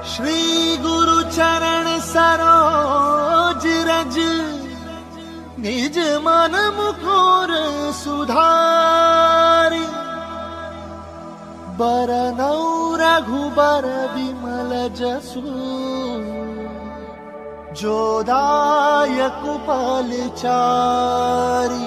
श्री गुरु चरण सरोज रज, निज मन मुकुर सुधारि। बरनौ रघुबर विमल जसु, जो दायक फलचारि।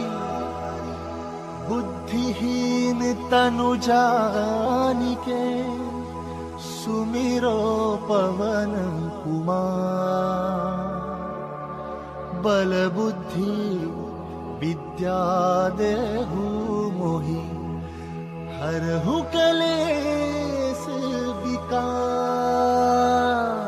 बुद्धिहीन तनु जानिके, सुमिरो पवन कुमार। बल बुद्धि विद्या देहु मोहि, हरहु कलेश विकार।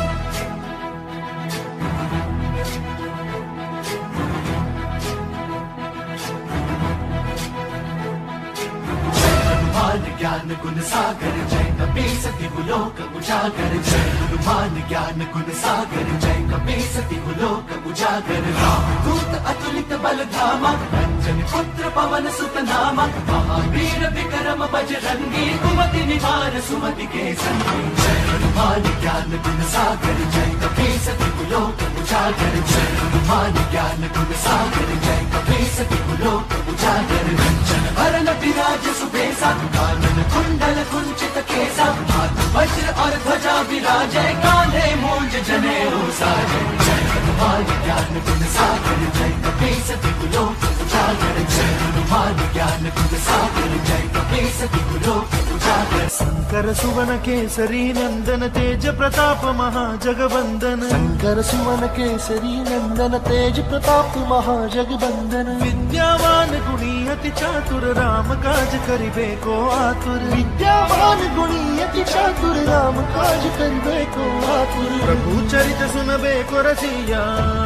ज्ञान गुण सागर जय कपीसति गुलोक उजागर। जय हनुमान ज्ञान गुण सागर जय कपीसति गुलोक उजागर। दूत अतुलित बल धामा, अंजन पुत्र पवन सुत नामा। महावीर विक्रम बजरंगी, कुमति निवार सुमति के संगी। जय हनुमान ज्ञान गुण सागर जय कपीसति गुलोक उजागर। जय हनुमान ज्ञान गुण सागर जय कपीसति गुलोक उजागर। कंचन वरण विराज सुबेसा, कानन कुंडल कुंचित केसा। हाथ वज्र और ध्वजा विराजे, कांधे मूंज जनेऊ साजे। जय हनुमान ज्ञान गुण सागर जय कपीसति गुलोक उजागर। जय हनुमान ज्ञान गुण सागर जय कपीसति गुलोक उजागर। शंकर सुवन केसरी नंदन, तेज प्रताप महाजगवंदन। शंकर सुवन केसरी नंदन, तेज प्रताप महाजगवंदन। विद्यावान गुणी अति चातुर, राम काज करिबे को आतुर। विद्यावान गुणी अति चातुर, राम काज करिबे को आतुर। प्रभु चरित सुनबे को रसिया,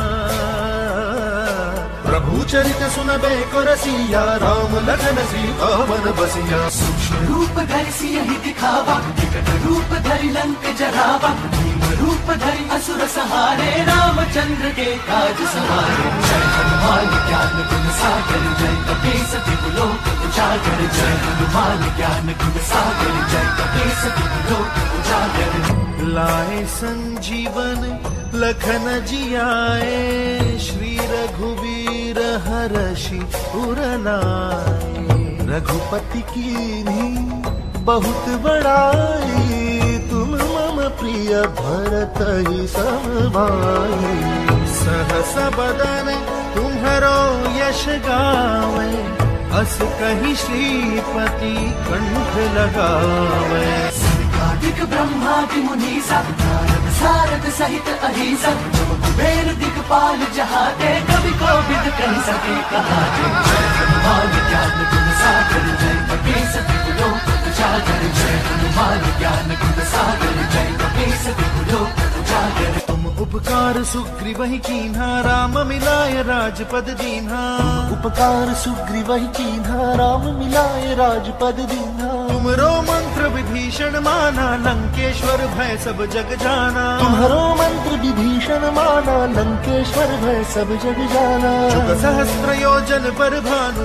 प्रभु चरित सुनबे को रसिया। राम लखन सीता मन बसिया। सूक्ष्म रूप धरि सियहि दिखावा, विकट रूप धरि लंक जरावा। भीम रूप धरि असुर सहारे, रामचंद्र के काज सवारे। जय हनुमान ज्ञान गुण सागर जय कपीसति गुलोक उजागर। जय हनुमान ज्ञान गुण सागर जय कपीसति गुलोक उजागर। लाए संजीवन लखन जियाए, श्री रघुवीर हरषि उर लाए। रघुपति कीन्ही बहुत बड़ाई, तुम मम प्रिय भरत ही सम भाई। सहस बदन तुम्हरो यश गावे, अस कहीं श्रीपति कंठ लगावे। दिक ब्रह्मादि मुनीसा, नारद सारद सहित अहिसा। जो कुबेर दिक्पाल जहाते, कवि कोविद कहि सके कहाते। जय हनुमान ज्ञान गुण सागर जय कपीसति गुलोक उजागर। जय हनुमान ज्ञान गुण सागर जय कपीसति गुलोक उजागर। तुम उपकार सुग्रीवहि कीन्हा, राम मिलाय राजपद दीन्हा। उपकार सुग्रीवहि कीन्हा, राम मिलाय राजपद दीन्हा। तुमरो मंत्र विभीषण माना, लंकेश्वर भय सब जग जाना। तुम्हारो मंत्र विभीषण माना, लंकेश्वर भय सब जग जाना। जुग सहस्त्र योजन पर भानु,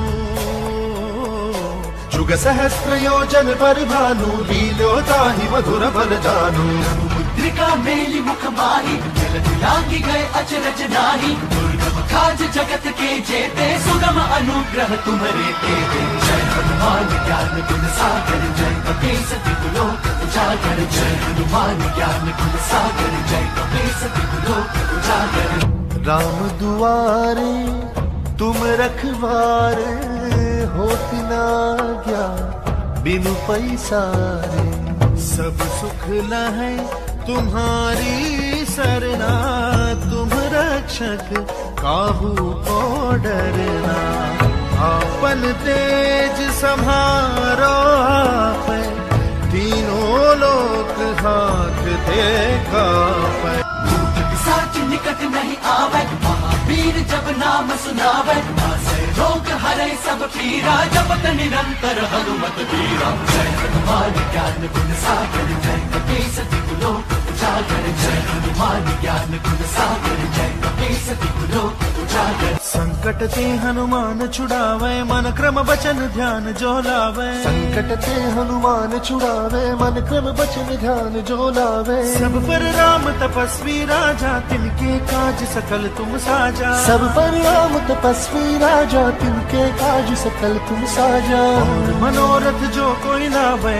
जुग सहस्त्र योजन पर भानु। लील्यो ताहि मधुर बल जानू। मुद्रिका मेली मुख माही, जलधि लांघि गए अचरज नाही। दुर्गम काज जगत के जेते, सुगम अनुग्रह तुम्हरे तेते। जय हनुमान ज्ञान गुण सागर जय कपीसति गुलोक उजागर। जय हनुमान ज्ञान गुण सागर जय कपीसति गुलोक उजागर। राम दुआरे तुम रखवारे, होत न आज्ञा बिनु पैसारे। सब सुख लहै तुम्हारी सरना, तुम रक्षक काहू को डरना। आपन तेज सम्हारो आपै, तीनों लोक हांकते कापै। भूत पिशाच निकट नहीं आवे, महावीर जब नाम सुनावे। नासै रोग हरै सब पीरा, जपत निरंतर हनुमत वीरा। जय हनुमान ज्ञान गुण सागर जय कपीसति गुलोक उजागर। जय हनुमान ज्ञान गुण सागर जय बेसति लोक उजागर। संकट ते हनुमान छुड़ावे मन क्रम बचन ध्यान जो लावे। संकट ते हनुमान छुड़ावे मन क्रम बचन ध्यान जो लावे। सब पर राम तपस्वी राजा तिनके काज सकल तुम साजा। सब पर राम तपस्वी राजा तिनके काज सकल तुम साजा। और मनोरथ जो कोई लावे,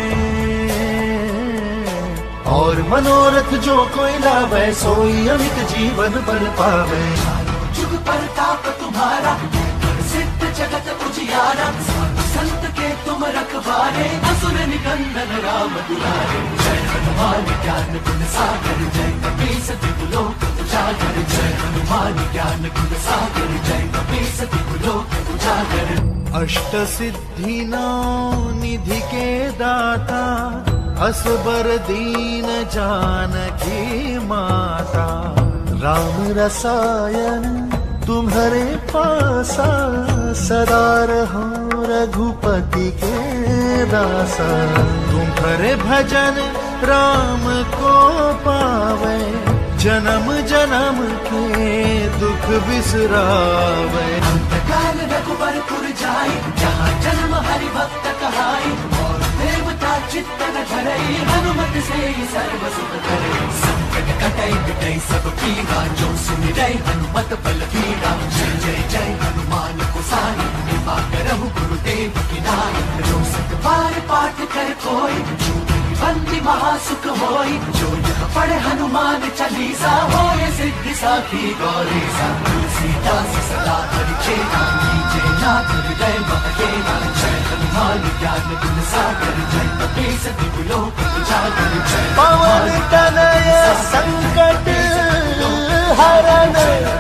और मनोरथ जो कोई लावे सोई अमित जीवन बल पावे। जुग परताप तुम्हारा सिद्ध जगत उजियारा। संत के तुम रखवारे असुर निकंदन राम दुलारे। जय हनुमान ज्ञान गुण सागर जय कपीसति लोक उजागर। जय हनुमान ज्ञान गुण सागर जय कपीसति लोक उजागर। अष्ट सिद्धि नौ निधि के दाता असबर दीन जानकी माता। राम रसायन तुम्हारे पासा सदा रहो रघुपति के दासा। तुम्हारे भजन राम को पावे जन्म जन्म के दुख बिसरावे। अंतकाल रघुबरपुर जाई जहाँ जन्म हरि भक्त कहाई। और देवता चित्तन धरई हनुमत से सर्व सुख करे। संकट कटई बिटई सब पीरा जो सुमिरै हनुमत बल बीरा। जय जय जय हनुमान गोसाई कृपा करहु गुरुदेव की नाई। जो सत बार पाठ कर कोई बंदी महासुख होई। जो यह पढ़े हनुमान चालीसा होए सिद्धि साखी गौरीसा। तुलसीदास सदा हरि चेता कीजे नाथ हृदय महकेला। जय हनुमान ज्ञान गुण सागर जय कपीसति लोक उजागर। जय पवन तनय संकट हरण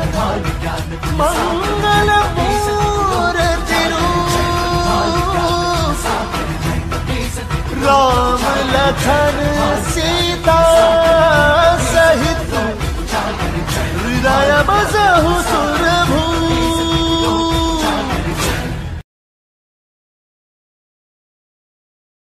मंगल मूर्ति राम लखन सीता सहित हृदय बसहु सुरभूप।